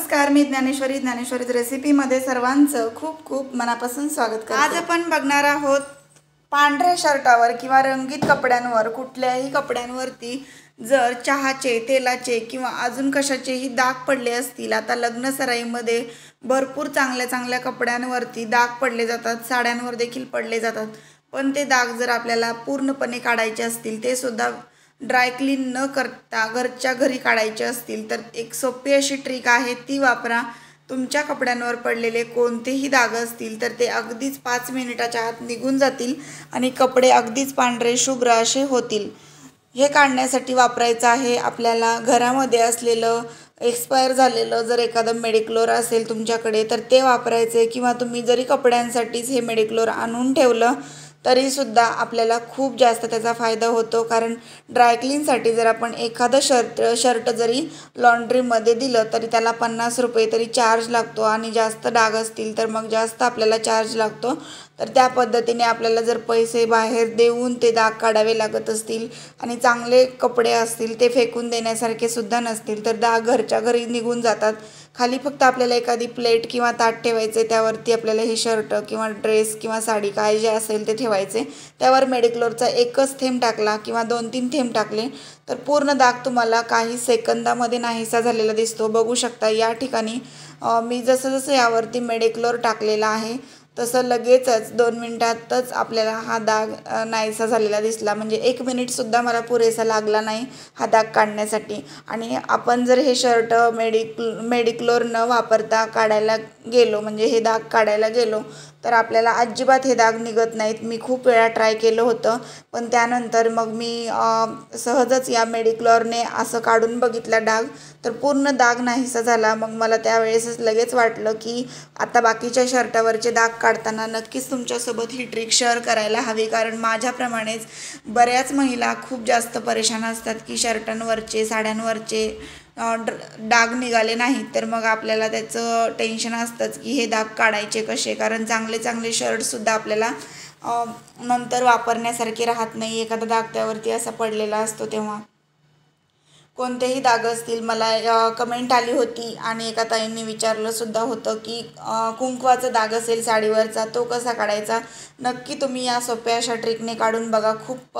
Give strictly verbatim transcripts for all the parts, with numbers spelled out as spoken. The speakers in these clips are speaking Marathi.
नमस्कार, मी ज्ञानेश्वरी ज्ञानेश्वरीज रेसिपीमध्ये सर्वांचं खूप खूप मनापासून स्वागत करते। आज आपण बघणार आहोत पांढऱ्या शर्टावर किंवा रंगीत कपड्यांवर, कुठल्याही कपड्यांवरती जर चहाचे, तेलाचे किंवा अजून कशाचेही डाग पडले असतील। आता लग्न सराईमध्ये भरपूर चांगल्या चांगल्या कपड्यांवरती डाग पडले जातात, साड्यांवर देखील पडले जातात। पण ते डाग जर आपल्याला पूर्णपणे काढायचे असतील, ते सुद्धा ड्राय क्लीन न करता घरच्या घरी काढायचे असतील तर एक सोपी अशी ट्रिक आहे, ती वापरा। तुमच्या कपड्यांवर पडलेले कोणतेही डाग असतील तर ते अगदीच पाच मिनिटाच्या आत निघून जातील आणि कपडे अगदीच पांढरे शुभ्र असे होतील। हे काढण्यासाठी वापरायचं आहे आपल्याला घरामध्ये असलेलं एक्सपायर झालेलं जर एखादं मेडिक्लोर असेल तुमच्याकडे तर ते वापरायचे, किंवा तुम्ही जरी कपड्यांसाठीच हे मेडिक्लोर आणून ठेवलं तरीसुद्धा आपल्याला खूप जास्त त्याचा फायदा होतो। कारण ड्रायक्लीनसाठी जर आपण एखादं शर्ट शर्ट जरी लॉन्ड्रीमध्ये दिलं तरी त्याला पन्नास रुपये तरी चार्ज लागतो, आणि जास्त डाग असतील तर मग जास्त आपल्याला चार्ज लागतो। तर त्या पद्धतीने आपल्याला जर पैसे बाहेर देऊन ते डाग काढावे लागत असतील आणि चांगले कपडे असतील ते फेकून देण्यासारखे सुद्धा नसतील तर डाग घरच्या घरी निघून जातात। खाली फक्त आपल्याला एखादी प्लेट किंवा ताट ठेवायचे, त्यावरती आपल्याला हे शर्ट किंवा ड्रेस किंवा साडी काय जे असेल ते ठेवायचे, त्यावर मेडिक्लोरचा एकच थेंब टाकला किंवा दोन तीन थेंब टाकले तर पूर्ण डाग तुम्हाला काही सेकंदामध्ये नाहीसा झालेला दिसतो। बघू शकता या ठिकाणी मी जसं जसं यावरती मेडिक्लोर टाकलेला आहे तसं लगेचच दोन मिनिटातच आपल्याला हा डाग नाहीसा झालेला दिसला। म्हणजे एक मिनिटसुद्धा मला पुरेसा लागला नाही हा डाग काढण्यासाठी। आणि आपण जर हे शर्ट मेडिक मेडिक्लोर न वापरता काढायला गेलो, म्हणजे हे डाग काढायला गेलो तर आपल्याला अजिबात हे डाग निघत नाहीत। मी खूप वेळा ट्राय केलं होतं, पण त्यानंतर मग मी सहजच या मेडिक्लोरने असं काढून बघितला डाग तर पूर्ण डाग नाहीसा झाला। मग मला त्यावेळेसच लगेच वाटलं की आता बाकीच्या शर्टावरचे डाग काढताना नक्कीच तुमच्यासोबत ही ट्रिक शेअर करायला हवी, कारण माझ्याप्रमाणेच बऱ्याच महिला खूप जास्त परेशान असतात की शर्टांवरचे, साड्यांवरचे डाग निघाले नाहीत तर मग आपल्याला त्याचं टेन्शन असतंच की हे डाग काढायचे कसे, कारण चांगले चांगले शर्टसुद्धा आपल्याला नंतर वापरण्यासारखे राहत नाही, एखादा डाग त्यावरती असा पडलेला असतो तेव्हा। कोणतेही डाग असतील, मला कमेंट आली होती आणि एका ताईंनी विचारलं सुद्धा होतं की कुंकवाचा डाग असेल साडीवरचा तो कसा काढायचा। नक्की तुम्ही या सोप्या अशा ट्रिकने काढून बघा, खूप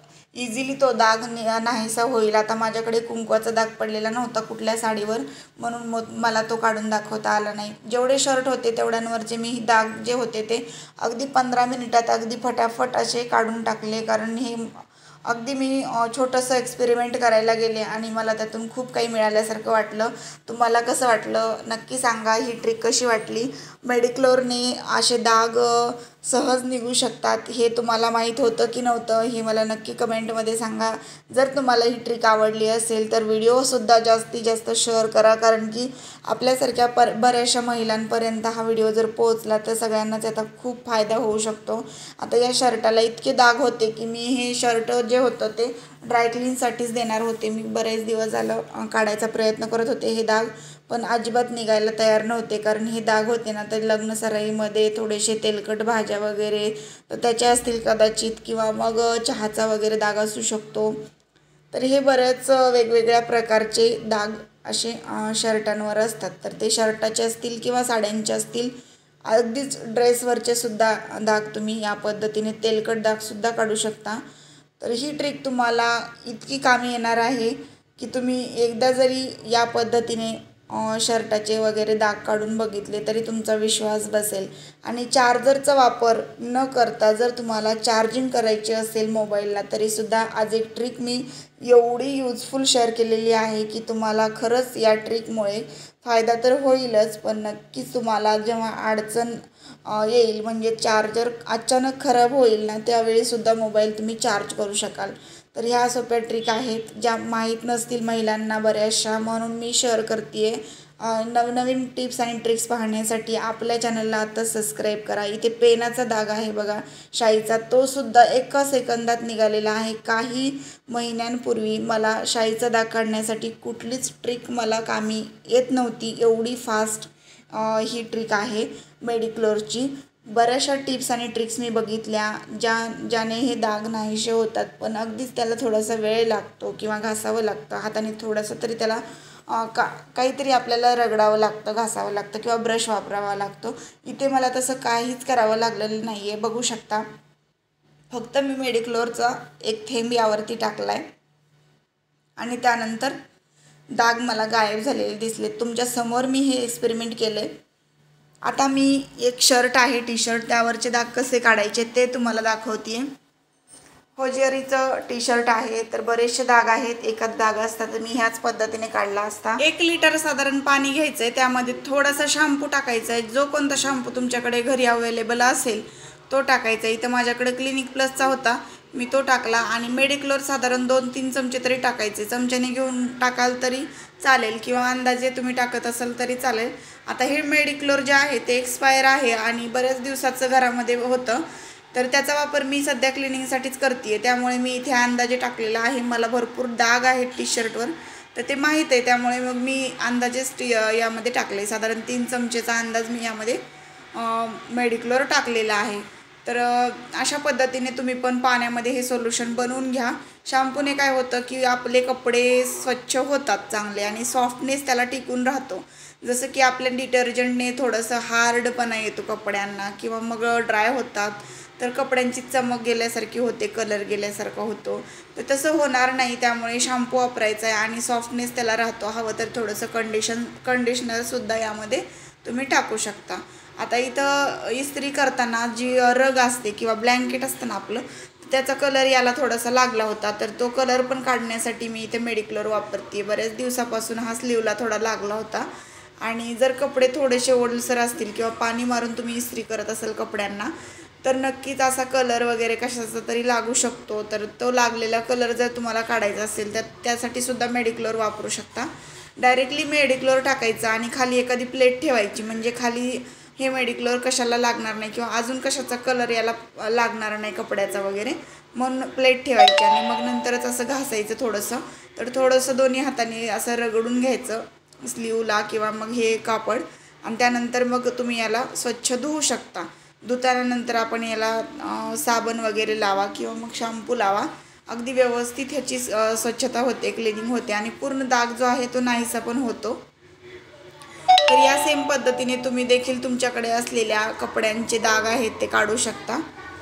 इझिली तो डाग नाहीसा होईल। आता माझ्याकडे कुंकवाचा डाग पडलेला नव्हता कुठल्या साडीवर, म्हणून मग मला तो काढून दाखवता आला नाही। जेवढे शर्ट होते तेवढ्यांवरचे मी डाग जे होते ते अगदी पंधरा मिनिटात अगदी फटाफट असे काढून टाकले, कारण हे अगदी मी छोटंसं एक्सपेरिमेंट करायला गेले आणि मला त्यातून खूप काही मिळाल्यासारखं वाटलं। तुम्हाला कसं वाटलं नक्की सांगा, ही ट्रिक कशी वाटली। मेडिक्लोरने असे डाग सहज निघू शकतात हे तुम्हाला माहीत होतं की नव्हतं हे मला नक्की कमेंटमध्ये सांगा। जर तुम्हाला ही ट्रिक आवडली असेल तर व्हिडिओसुद्धा जास्तीत जास्त शेअर करा, कारण की आपल्यासारख्या पर बऱ्याचशा महिलांपर्यंत हा व्हिडिओ जर पोहोचला तर सगळ्यांनाच त्याचा खूप फायदा होऊ शकतो। आता या शर्टाला इतके डाग होते की मी हे शर्ट जे होतं ते ड्रायक्लीनसाठीच देणार होते। मी बरेच दिवस झालं काढायचा प्रयत्न करत होते हे डाग, पण अजिबात निघायला तयार नव्हते, कारण हे डाग होते ना तर लग्न सराईमध्ये थोडेसे तेलकट भाज्या वगैरे तर त्याच्या असतील कदाचित, किंवा मग चहाचा वगैरे डाग असू शकतो। तर हे बरेच वेगवेगळ्या प्रकारचे डाग असे शर्टांवर असतात, तर ते शर्टाचे असतील किंवा साड्यांचे असतील, अगदीच ड्रेसवरचे सुद्धा डाग तुम्ही या पद्धतीने तेलकट डागसुद्धा काढू शकता। तर ही ट्रिक तुम्हाला इतकी कामी येणार आहे की तुम्ही एकदा जरी या पद्धतीने शर्टाचे वगैरे डाग काढून बघितले तरी तुमचा विश्वास बसेल। आणि चार्जरचा वापर न करता जर तुम्हाला चार्जिंग करायचे असेल मोबाईलला तरीसुद्धा आज एक ट्रिक मी एवढी यूजफुल शेअर केलेली आहे की तुम्हाला खरंच या ट्रिकमुळे फायदा तर होईलच, पण नक्कीच तुम्हाला जेव्हा अडचण येईल, म्हणजे चार्जर अचानक खराब होईल ना, त्यावेळीसुद्धा मोबाईल तुम्ही चार्ज करू शकाल। तर ह्या सोप्या ट्रिक आहेत ज्या माहीत नसतील महिलांना बऱ्याचशा, म्हणून मी शेअर करते आहे। नवनवीन टिप्स आणि ट्रिक्स पाहण्यासाठी आपल्या चॅनलला आता सबस्क्राईब करा। इथे पेनाचा डाग आहे बघा शाईचा, तो सुद्धा एका सेकंदात निघालेला आहे। काही महिन्यांपूर्वी मला शाईचा डाग काढण्यासाठी कुठलीच ट्रिक मला कामी येत नव्हती, एवढी फास्ट ही ट्रिक आहे मेडिक्लोरची। बऱ्याचशा टिप्स आणि ट्रिक्स मी बघितल्या ज्या ज्याने हे डाग नाहीसे होतात, पण अगदीच त्याला थोडासा वेळ लागतो किंवा घासावं लागतं हाताने, थोडंसं तरी त्याला का काहीतरी आपल्याला रगडावं लागतं, घासावं लागतं किंवा ब्रश वापरावा लागतो. इथे मला तसं काहीच करावं लागलेलं नाही आहे, बघू शकता. फक्त मी मेडिक्लोरचा एक थेंब यावरती टाकला आहे आणि त्यानंतर डाग मला गायब झालेले दिसले. तुमच्या समोर मी हे एक्सपेरिमेंट केलं आहे. आता मी एक शर्ट आहे, टी शर्ट, त्यावरचे डाग कसे काढायचे ते तुम्हाला दाखवते. होजिअरीचं टी शर्ट आहे, तर बरेचसे डाग आहेत. एकाच डाग असतात, तर मी ह्याच पद्धतीने काढला असता. एक लिटर साधारण पाणी घ्यायचं आहे, त्यामध्ये थोडासा शॅम्पू टाकायचा आहे. जो कोणता शॅम्पू तुमच्याकडे घरी अवेलेबल असेल तो टाकायचा. इथं माझ्याकडे क्लिनिक प्लसचा होता, मी तो टाकला. आणि मेडिक्लोर साधारण दोन तीन चमचे तरी टाकायचे. चमच्याने घेऊन टाकाल तरी चालेल किंवा अंदाजे तुम्ही टाकत असाल तरी चालेल. आता हे मेडिक्लोर जे आहे ते एक्सपायर आहे आणि बऱ्याच दिवसाचं घरामध्ये होतं, तर त्याचा वापर मी सध्या क्लिनिंगसाठीच करते आहे. त्यामुळे मी इथे अंदाजे टाकलेला आहे. मला भरपूर डाग आहेत टी शर्टवर, तर ते माहीत आहे. त्यामुळे मग मी अंदाजेच टी यामध्ये टाकले. साधारण तीन चमचेचा अंदाज मी यामध्ये मेडिक्लोर टाकलेला आहे. तर अशा पद्धतीने तुम्ही पण पाण्यामध्ये हे सोल्युशन बनवून घ्या. शॅम्पूने काय होतं की आपले कपडे स्वच्छ होतात चांगले आणि सॉफ्टनेस त्याला टिकून राहतो. जसं की आपल्या डिटर्जंटने थोडंसं हार्डपणा येतो कपड्यांना किंवा मग ड्राय होतात, तर कपड्यांची चमक गेल्यासारखी होते, कलर गेल्यासारखा होतो. तर तसं होणार नाही, त्यामुळे शॅम्पू वापरायचा आहे आणि सॉफ्टनेस त्याला राहतो. हवं तर थोडंसं कंडिशन कंडिशनरसुद्धा यामध्ये तुम्ही टाकू शकता. आता इथं इस्त्री करताना जी रग असते किंवा ब्लँकेट असतं ना आपलं, त्याचा कलर याला थोडासा लागला होता, तर तो कलर पण काढण्यासाठी मी इथे मेडिक्लोर वापरते. बऱ्याच दिवसापासून हा स्लीवला थोडा लागला होता. आणि जर कपडे थोडेसे ओलसर असतील किंवा पाणी मारून तुम्ही इस्त्री करत असाल कपड्यांना, तर नक्कीच असा कलर वगैरे कशाचा तरी लागू शकतो. तर तो लागलेला कलर जर तुम्हाला काढायचा असेल तर त्यासाठी सुद्धा मेडिक्लोर वापरू शकता. डायरेक्टली मेडिक्लोर टाकायचा आणि खाली एखादी प्लेट ठेवायची, म्हणजे खाली हे मेडिक्लोर कशाला लागणार नाही किंवा अजून कशाचा कलर याला लागणार नाही कपड्याचा वगैरे, म्हणून प्लेट ठेवायची. आणि मग नंतरच असं घासायचं थोडंसं. तर थोडंसं दोन्ही हाताने असं रगडून घ्यायचं स्लीवला किंवा मग हे कापड, आणि त्यानंतर मग तुम्ही याला स्वच्छ धुवू शकता. धुतानंतर आपण याला साबण वगैरे लावा किंवा मग शॅम्पू लावा. अगदी व्यवस्थित ह्याची स्वच्छता होते, क्लिनिंग होते आणि पूर्ण डाग जो आहे तो नाहीसा पण होतो. तर या सेम पद्धतीने तुम्ही देखील तुमच्याकडे असलेल्या कपड्यांचे डाग आहेत ते काढू शकता.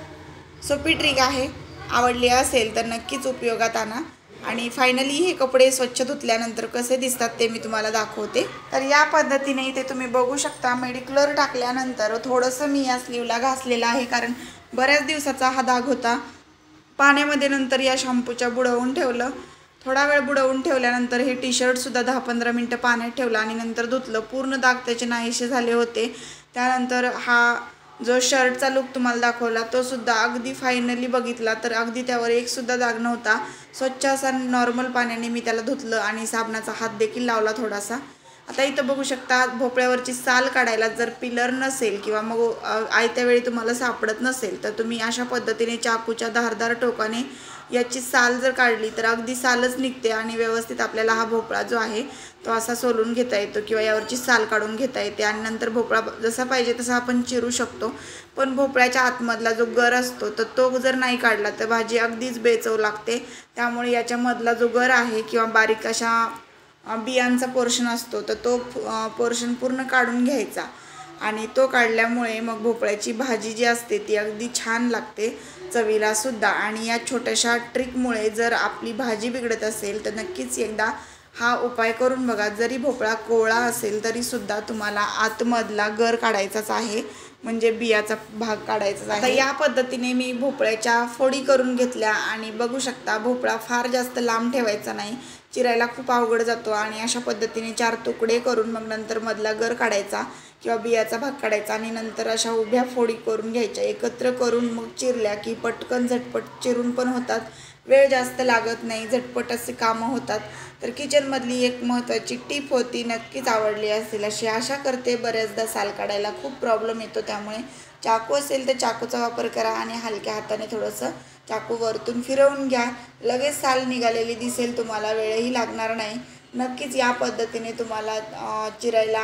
सोपी ट्रिक आहे. आवडली असेल तर नक्कीच उपयोगात आणा. आणि फायनली हे कपडे स्वच्छ धुतल्यानंतर कसे दिसतात ते मी तुम्हाला दाखवते. तर या पद्धतीने इथे तुम्ही बघू शकता, मेडिक्लोर टाकल्यानंतर थोडंसं मी या स्लीवला घासलेलं आहे, कारण बऱ्याच दिवसाचा हा डाग होता. पाण्यामध्ये नंतर या शॅम्पूच्या बुडवून ठेवलं. थोडा वेळ बुडवून ठेवल्यानंतर हे टी शर्टसुद्धा दहा पंधरा मिनटं पाण्यात ठेवलं आणि नंतर धुतलं. पूर्ण डाग त्याचे नाहीसे झाले होते. त्यानंतर हा जो शर्टचा लुक तुम्हाला दाखवला तो सुद्धा अगदी फायनली बघितला तर अगदी त्यावर एकसुद्धा डाग नव्हता. स्वच्छ असा नॉर्मल पाण्याने मी त्याला धुतलं आणि साबणाचा हात देखील लावला थोडासा. आता इथं बघू शकता, भोपळ्यावरची साल काढायला जर पिलर नसेल किंवा मग आयत्या वेळी तुम्हाला सापडत नसेल तर तुम्ही अशा पद्धतीने चाकूच्या धारदार टोकाने याची साल जर काढली तर अगदी सालच निघते आणि व्यवस्थित आपल्याला हा भोपळा जो आहे तो असा सोलून घेता येतो किंवा यावरची साल काढून घेता येते. आणि नंतर भोपळा जसा पाहिजे तसा आपण चिरू शकतो. पण भोपळ्याच्या आतमधला जो गर असतो तर तो जर नाही काढला तर भाजी अगदीच बेचव लागते. त्यामुळे याच्यामधला जो गर आहे किंवा बारीक अशा बियांचा पोर्शन असतो तर तो पोर्शन पूर्ण काढून घ्यायचा. आणि तो काढल्यामुळे मग भोपळ्याची भाजी जी असते ती अगदी छान लागते चवीला सुद्धा. आणि या छोट्याशा ट्रिकमुळे जर आपली भाजी बिघडत असेल तर नक्कीच एकदा हा उपाय करून बघा. जरी भोपळा कोवळा असेल तरी सुद्धा तुम्हाला आतमधला गर काढायचाच आहे, म्हणजे बियाचा भाग काढायचाच आहे. आता या पद्धतीने मी भोपळ्याच्या फोडी करून घेतल्या आणि बघू शकता भोपळा फार जास्त लांब ठेवायचा नाही, चिरायला खूप अवघड जातो. आणि अशा पद्धतीने चार तुकडे करून मग नंतर मधला गर काढायचा किंवा बियाचा भाग काढायचा आणि नंतर अशा उभ्या फोडी करून घ्यायच्या. एकत्र करून मग चिरल्या की पटकन झटपट चिरून पण होतात, वेळ जास्त लागत नाही, झटपट असे कामं होतात. तर किचनमधली एक महत्त्वाची टीप होती, नक्कीच आवडली असेल अशी आशा करते. बऱ्याचदा साल काढायला खूप प्रॉब्लेम येतो, त्यामुळे चाकू असेल तर चाकूचा वापर करा आणि हलक्या हाताने थोडंसं चाकू वरतून फिरवून घ्या. लगेच साल निघालेली दिसेल तुम्हाला, वेळही लागणार नाही. नक्कीच या पद्धतीने तुम्हाला चिरायला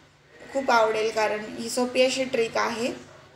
खूप आवडेल, कारण ही सोपी अशी ट्रिक आहे.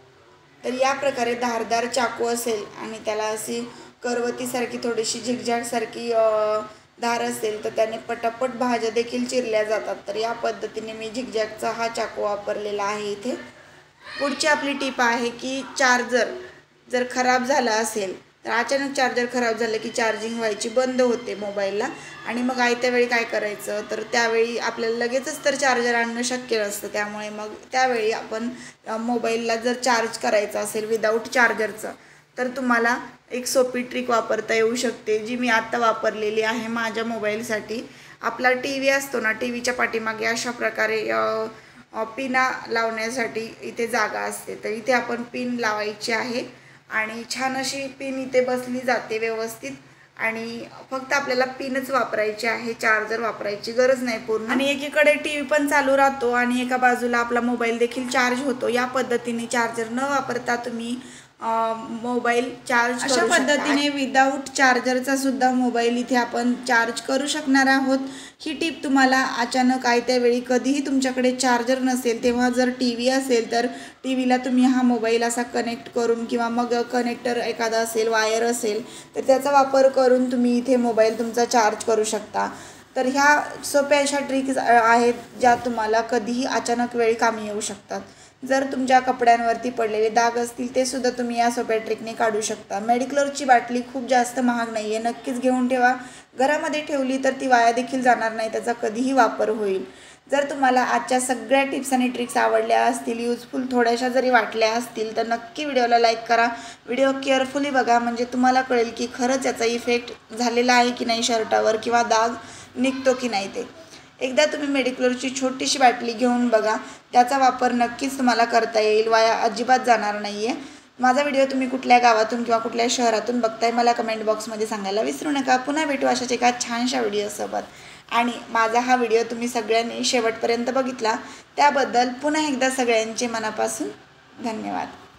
तर या प्रकारे धारदार चाकू असेल आणि त्याला अशी करवतीसारखी थोडीशी झिगझॅगसारखी धार असेल तर त्याने पटापट भाज्या देखील चिरल्या जातात. तर या पद्धतीने मी झिगझॅगचा हा चाकू वापरलेला आहे इथे. पुढची आपली टीप आहे की चार्जर जर खराब झाला असेल तर अचानक चार्जर खराब झालं की चार्जिंग व्हायची बंद होते मोबाईलला आणि मग आयत्या वेळी काय करायचं तर त्यावेळी आपल्याला लगेचच तर चार्जर आणणं शक्य नसतं. त्यामुळे मग त्यावेळी आपण मोबाईलला जर चार्ज करायचं असेल विदाऊट चार्जरचं तर तुम्हाला एक सोपी ट्रिक वापरता येऊ शकते, जी मी आत्ता वापरलेली आहे माझ्या मोबाईलसाठी. आपला टी व्ही असतो ना, टी व्हीच्या पाठीमागे अशा प्रकारे पिना लावण्यासाठी इथे जागा असते. तर इथे आपण पिन लावायची आहे आणि छान अशी पिन इथे बसली जाते व्यवस्थित आणि फक्त आपल्याला पिनच वापरायची आहे, चार्जर वापरायची गरज नाही पूर्ण. आणि एकीकडे टी व्ही पण चालू राहतो आणि एका बाजूला आपला मोबाईल देखील चार्ज होतो. या पद्धतीने चार्जर न वापरता तुम्ही मोबाईल चार्ज अशा पद्धतीने विदाऊट चार्जरचा सुद्धा मोबाईल इथे आपण चार्ज करू शकणार आहोत. ही टीप तुम्हाला अचानक आयत्या वेळी कधीही तुमच्याकडे चार्जर नसेल तेव्हा जर टी व्ही असेल तर टी व्हीला तुम्ही हा मोबाईल असा कनेक्ट करून किंवा मग कनेक्टर एखादा असेल, वायर असेल तर त्याचा वापर करून तुम्ही इथे मोबाईल तुमचा चार्ज करू शकता. तर ह्या सोप्या अशा ट्रिक्स आहेत ज्या तुम्हाला कधीही अचानक वेळी कामी येऊ शकतात. जर तुमच्या कपड्यांवरती पडलेले डाग असतील ते सुद्धा तुम्ही या सोप्या ट्रिकने काढू शकता. मेडिक्लोरची बाटली खूप जास्त महाग नाही आहे, नक्कीच घेऊन ठेवा. घरामध्ये ठेवली तर ती वाया देखील जाणार नाही, त्याचा कधीही वापर होईल. जर तुम्हाला आजच्या सगळ्या टिप्स आणि ट्रिक्स आवडल्या असतील, युजफुल थोड्याशा जरी वाटल्या असतील तर नक्की व्हिडिओला लाईक करा. व्हिडिओ केअरफुली बघा म्हणजे तुम्हाला कळेल की खरंच याचा इफेक्ट झालेला आहे की नाही शर्टावर किंवा डाग निघतो की नाही ते. एकदा तुम्ही मेडिक्लोरची छोटीशी बाटली घेऊन बघा, त्याचा वापर नक्कीच तुम्हाला करता येईल, वाया अजिबात जाणार नाही आहे. माझा व्हिडिओ तुम्ही कुठल्या गावातून किंवा कुठल्या शहरातून बघताय मला कमेंट बॉक्समध्ये सांगायला विसरू नका. पुन्हा भेटू अशाच एका छानशा व्हिडिओसोबत. आणि माझा हा व्हिडिओ तुम्ही सगळ्यांनी शेवटपर्यंत बघितला त्याबद्दल पुन्हा एकदा सगळ्यांचे मनापासून धन्यवाद.